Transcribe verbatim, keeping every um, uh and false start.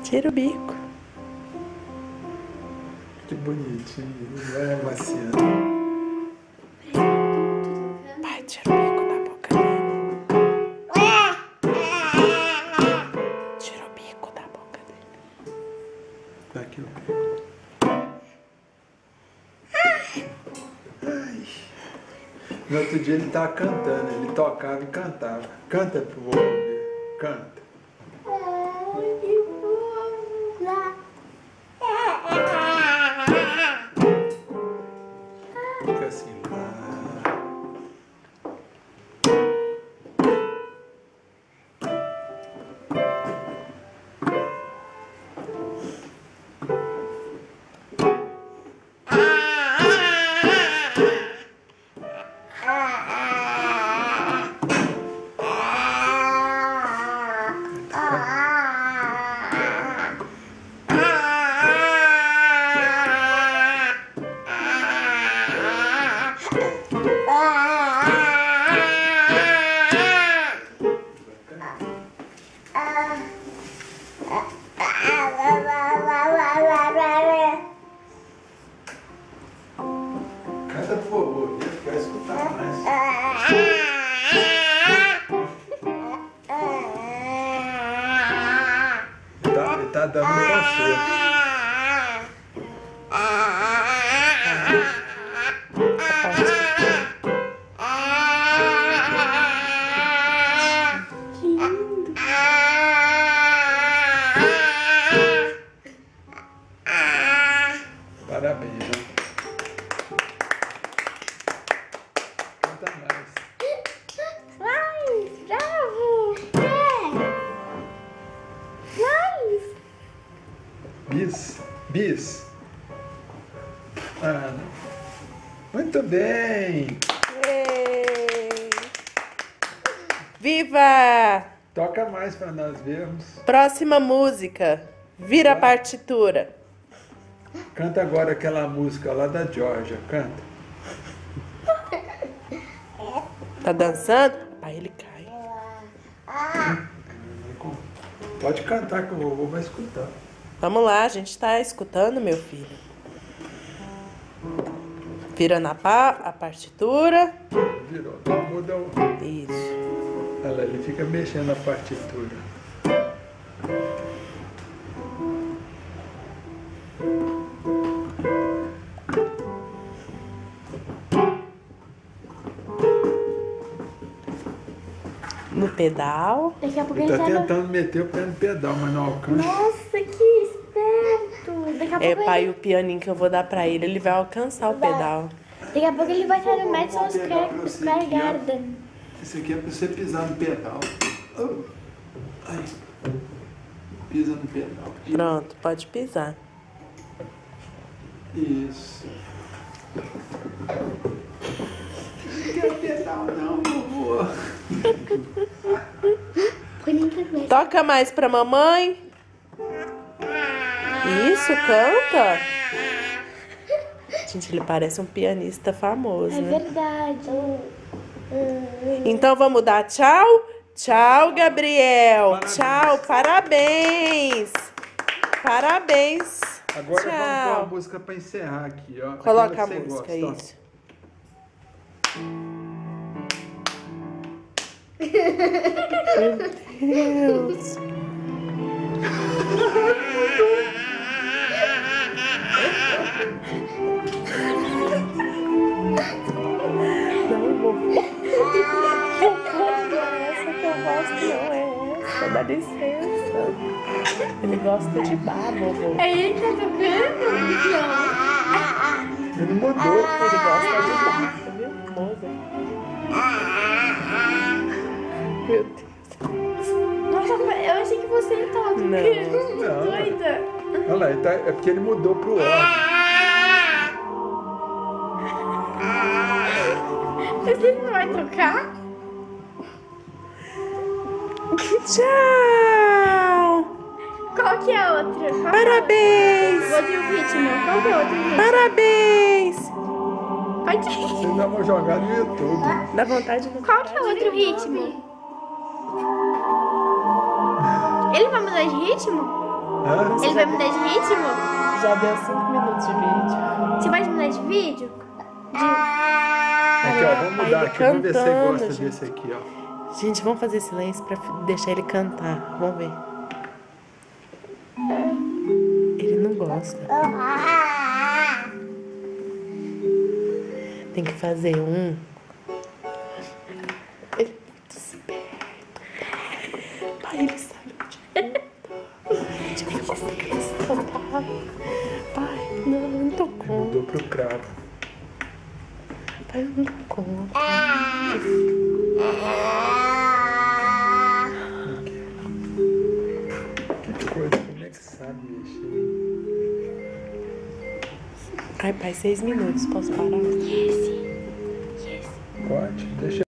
Tira o bico. Que bonitinho. Vai amaciando. Vai, tira o bico da boca dele. Tira o bico da boca dele. Tá aqui o bico. Ai. No outro dia ele tava cantando, ele tocava e cantava. Canta pro vô ver. Canta. Fica assim. Canta pro vovô, ele quer escutar mais. Ele tá, ele tá dando um concerto. Parabéns, né? Canta mais. Mais, bravo! É! Mais! Bis, bis. Ah, não. Muito bem. Ei. Viva! Toca mais para nós vermos. Próxima música. Vira a partitura. Canta agora aquela música lá da Georgia. Canta. Tá dançando? Aí ele cai. Pode cantar que o vovô vai escutar. Vamos lá, a gente tá escutando, meu filho. Vira na pá, a partitura. Virou. Não muda o... Isso. Olha lá, ele fica mexendo na partitura. No pedal. Daqui a pouco Ele ele tá sai. tentando meter o pé no pedal, mas não alcança. Nossa, que esperto! Daqui a É, pouco pai, ele... o pianinho que eu vou dar pra ele, ele vai alcançar o pedal. Daqui a pouco ele vai estar no Madison Vou pegar pra você Square aqui, ó. Garden. Isso aqui é pra você pisar no pedal. Oh. Ai. Pisa no pedal. Pronto, pode pisar. Isso. Não quero pedal não, vovô. Põe na internet. Toca mais pra mamãe. Isso, canta. Gente, ele parece um pianista famoso, É né? verdade. Então vamos dar tchau? Tchau, Gabriel. Parabéns. Tchau, parabéns. Parabéns. Agora Tchau. vamos pôr a música pra encerrar aqui, ó. Coloca a Aquela que você música, gosta, ó. isso. Meu Deus. Não vou. Não é essa que eu gosto, não é essa. Dá licença. Ele gosta de bar, vovô. É ele que tá tocando? Ele mudou. Ele gosta de bar, viu? Mozart. Meu Deus. Nossa, eu achei que você tava tocando. Não. Doida. Olha lá, ele tá, é porque ele mudou pro órgão. Mas ele não vai tocar? Tchau. Qual que é a outra? Qual Parabéns. que é o outro ritmo? Qual que é o outro ritmo? Parabéns. Pode Você ir. dá uma jogada no YouTube. Dá vontade de Qual que é o outro ritmo? Ele vai mudar de ritmo? Hã? Ele vai mudar de ritmo? Já deu cinco minutos de vídeo. Você vai mudar de vídeo? De... Aqui, ó, vamos Aí mudar ele aqui. Vamos ver se você cantando, gosta gente. desse aqui, ó. Gente, vamos fazer silêncio pra deixar ele cantar. Vamos ver. Ele não gosta. Tem que fazer um. Ele é muito esperto. Pai, ele sabe onde canta. Gente, eu vou fazer isso, pai. Pai, não, eu não tô com. Mudou pro cravo. Pai, eu não tô com. Que coisa, como é que sabe mexer? Ai, pai, seis minutos, posso parar? Yes,